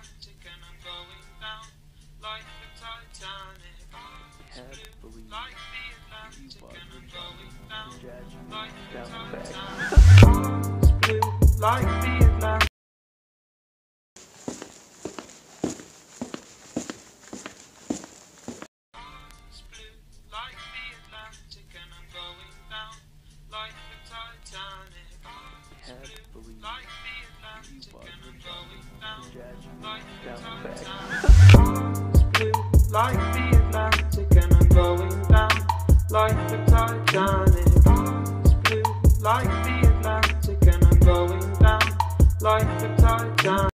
Atlantic and I'm going down like the Titanic. It's blue like the Atlantic and I'm going down like the Titanic. It's blue like the Atlantic. It's blue like the Atlantic and I'm going down like the Titanic. It's blue like the Atlantic and I'm going down like the Titanic. It's blue like the